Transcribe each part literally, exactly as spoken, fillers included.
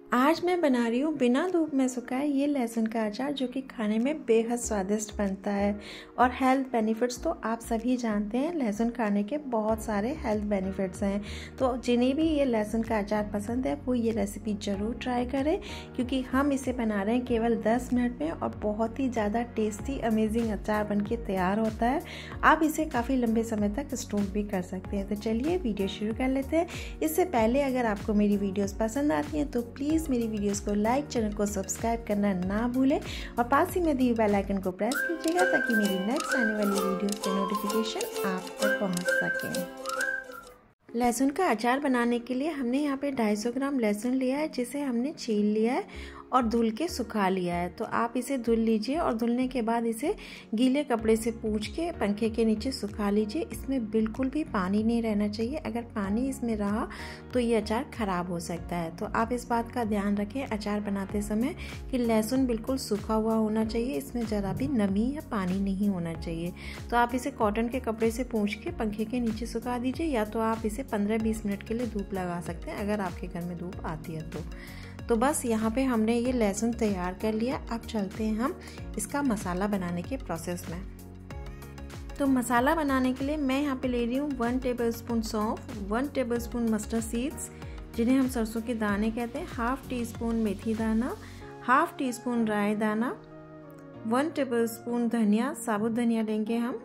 आज मैं बना रही हूँ बिना धूप में सुखाए ये लहसुन का अचार, जो कि खाने में बेहद स्वादिष्ट बनता है और हेल्थ बेनिफिट्स तो आप सभी जानते हैं। लहसुन खाने के बहुत सारे हेल्थ बेनिफिट्स हैं, तो जिन्हें भी ये लहसुन का अचार पसंद है वो ये रेसिपी ज़रूर ट्राई करें, क्योंकि हम इसे बना रहे हैं केवल दस मिनट में और बहुत ही ज़्यादा टेस्टी अमेजिंग अचार बनके तैयार होता है। आप इसे काफ़ी लंबे समय तक स्टोर भी कर सकते हैं। तो चलिए वीडियो शुरू कर लेते हैं। इससे पहले अगर आपको मेरी वीडियोज़ पसंद आती हैं तो प्लीज़ मेरी वीडियोस को लाइक, चैनल को सब्सक्राइब करना ना भूलें और पास ही में दिए बेल आइकन को प्रेस कीजिएगा ताकि मेरी नेक्स्ट आने वाली वीडियोस के नोटिफिकेशन आप तक पहुंच सकें। लहसुन का अचार बनाने के लिए हमने यहाँ पे दो सौ पचास ग्राम लहसुन लिया है, जिसे हमने छील लिया है और धुल के सुखा लिया है। तो आप इसे धुल लीजिए और धुलने के बाद इसे गीले कपड़े से पोंछ के पंखे के नीचे सुखा लीजिए। इसमें बिल्कुल भी पानी नहीं रहना चाहिए। अगर पानी इसमें रहा तो ये अचार ख़राब हो सकता है। तो आप इस बात का ध्यान रखें अचार बनाते समय कि लहसुन बिल्कुल सूखा हुआ होना चाहिए, इसमें ज़रा भी नमी या पानी नहीं होना चाहिए। तो आप इसे कॉटन के कपड़े से पोंछ के पंखे के नीचे सुखा दीजिए, या तो आप इसे पंद्रह बीस मिनट के लिए धूप लगा सकते हैं अगर आपके घर में धूप आती है तो। तो बस यहाँ पे हमने ये लहसुन तैयार कर लिया। अब चलते हैं हम इसका मसाला बनाने के प्रोसेस में। तो मसाला बनाने के लिए मैं यहाँ पे ले रही हूँ वन टेबलस्पून सौंफ, वन टेबलस्पून मस्टर्ड सीड्स जिन्हें हम सरसों के दाने कहते हैं, हाफ टी स्पून मेथी दाना, हाफ टी स्पून राई दाना, वन टेबलस्पून धनिया, साबुत धनिया लेंगे हम,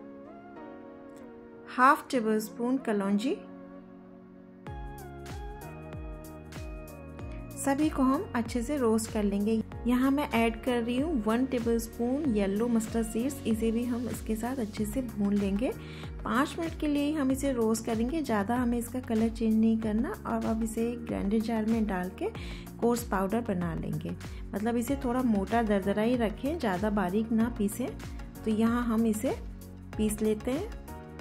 हाफ टेबलस्पून कलौंजी। सभी को हम अच्छे से रोस्ट कर लेंगे। यहाँ मैं ऐड कर रही हूँ one tablespoon yellow mustard seeds, इसे भी हम इसके साथ अच्छे से भून लेंगे। पाँच मिनट के लिए हम इसे रोस्ट करेंगे, ज़्यादा हमें इसका कलर चेंज नहीं करना। और अब इसे ग्राइंडर जार में डाल के कोर्स पाउडर बना लेंगे, मतलब इसे थोड़ा मोटा दरदरा ही रखें, ज़्यादा बारीक ना पीसें। तो यहाँ हम इसे पीस लेते हैं।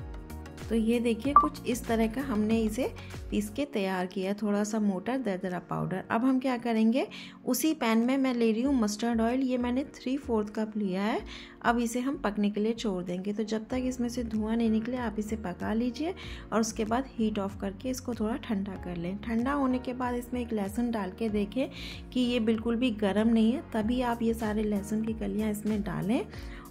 तो ये देखिए कुछ इस तरह का हमने इसे पीस के तैयार किया, थोड़ा सा मोटा दरदरा पाउडर। अब हम क्या करेंगे, उसी पैन में मैं ले रही हूँ मस्टर्ड ऑयल, ये मैंने थ्री फोर्थ कप लिया है। अब इसे हम पकने के लिए छोड़ देंगे। तो जब तक इसमें से धुआं नहीं निकले आप इसे पका लीजिए और उसके बाद हीट ऑफ करके इसको थोड़ा ठंडा कर लें। ठंडा होने के बाद इसमें एक लहसुन डाल के देखें कि ये बिल्कुल भी गर्म नहीं है, तभी आप ये सारे लहसुन की कलियाँ इसमें डालें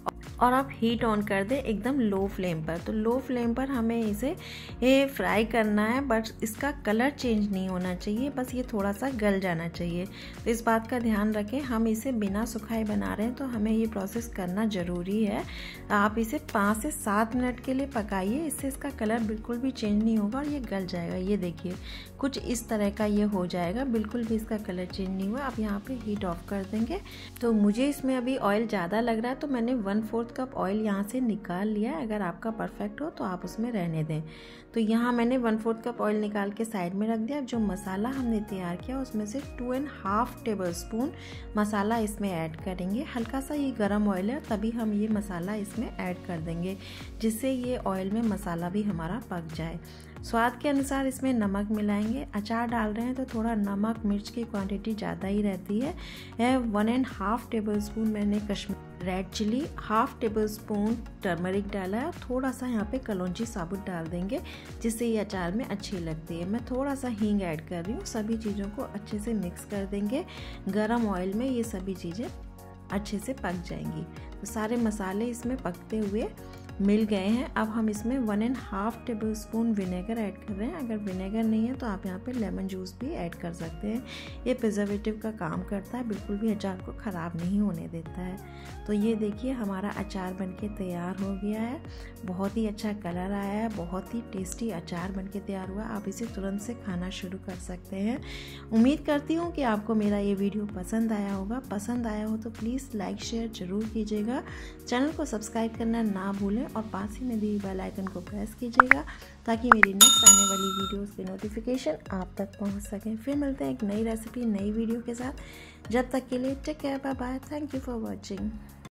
और आप हीट ऑन कर दें एकदम लो फ्लेम पर। तो लो फ्लेम पर हमें इसे ये फ्राई करना है, बट इसका कलर चेंज नहीं होना चाहिए, बस ये थोड़ा सा गल जाना चाहिए। तो इस बात का ध्यान रखें, हम इसे बिना सुखाए बना रहे हैं तो हमें ये प्रोसेस करना ज़रूरी है। आप इसे पाँच से सात मिनट के लिए पकाइए, इससे इसका कलर बिल्कुल भी चेंज नहीं होगा और ये गल जाएगा। ये देखिए कुछ इस तरह का ये हो जाएगा, बिल्कुल भी इसका कलर चेंज नहीं हुआ। आप यहाँ पे हीट ऑफ कर देंगे। तो मुझे इसमें अभी ऑयल ज़्यादा लग रहा है तो मैंने वन फोर्थ कप ऑयल यहाँ से निकाल लिया। अगर आपका परफेक्ट हो तो आप उसमें रहने दें। तो यहाँ मैंने वन फोर्थ कप ऑयल निकाल के साइड में रख दिया। जो मसाला हमने तैयार किया उसमें से two and half tablespoon मसाला इसमें ऐड करेंगे। हल्का सा ये गरम ऑयल है, तभी हम ये मसाला इसमें ऐड कर देंगे, जिससे ये ऑयल में मसाला भी हमारा पक जाए। स्वाद के अनुसार इसमें नमक मिलाएंगे। अचार डाल रहे हैं तो थोड़ा नमक मिर्च की क्वांटिटी ज़्यादा ही रहती है। है one and half tablespoon मैंने Kashmiri red chilli, half tablespoon turmeric डाला है, थोड़ा सा यहाँ पे कलौंजी साबुत डाल देंगे, जिससे ये अचार में अच्छी लगती है। मैं थोड़ा सा हींग ऐड कर रही हूँ। सभी चीज़ों को अच्छे से मिक्स कर देंगे। गरम ऑयल में ये सभी चीज़ें अच्छे से पक जाएंगी। तो सारे मसाले इसमें पकते हुए मिल गए हैं। अब हम इसमें one and half tablespoon vinegar add कर रहे हैं। अगर विनेगर नहीं है तो आप यहाँ पे लेमन जूस भी ऐड कर सकते हैं। ये प्रिजर्वेटिव का काम करता है, बिल्कुल भी अचार को ख़राब नहीं होने देता है। तो ये देखिए हमारा अचार बनके तैयार हो गया है। बहुत ही अच्छा कलर आया है, बहुत ही टेस्टी अचार बनके तैयार हुआ। आप इसे तुरंत से खाना शुरू कर सकते हैं। उम्मीद करती हूँ कि आपको मेरा ये वीडियो पसंद आया होगा। पसंद आया हो तो प्लीज़ लाइक शेयर ज़रूर कीजिएगा। चैनल को सब्सक्राइब करना ना भूलें और पास ही में दी बेल आइकन को प्रेस कीजिएगा ताकि मेरी नेक्स्ट आने वाली वीडियोस के नोटिफिकेशन आप तक पहुंच सकें। फिर मिलते हैं एक नई रेसिपी नई वीडियो के साथ। जब तक के लिए take care, bye bye, thank you for watching.